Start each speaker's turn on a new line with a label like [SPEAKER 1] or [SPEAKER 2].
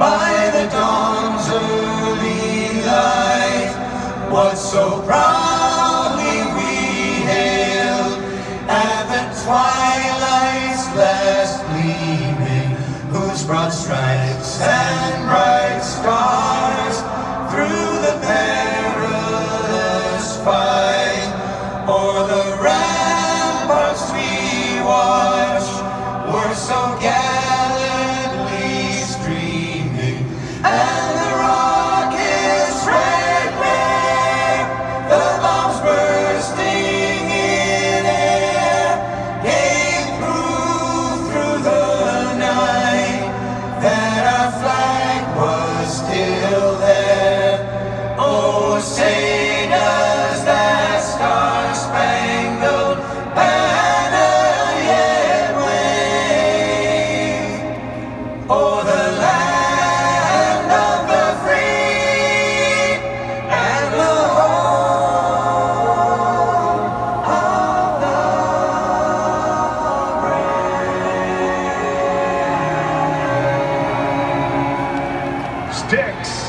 [SPEAKER 1] by the dawn's early light, what so proudly we hailed at the twilight's last gleaming, whose broad stripes and bright stars through the perilous fight o'er the ramparts we watched were so gallantly streaming, and the rocket's red glare, the bombs bursting in air, gave proof through the night that our flag was still there. Oh, say does that star-spangled banner yet wave o'er the land of the free and the home of the brave.
[SPEAKER 2] STYX.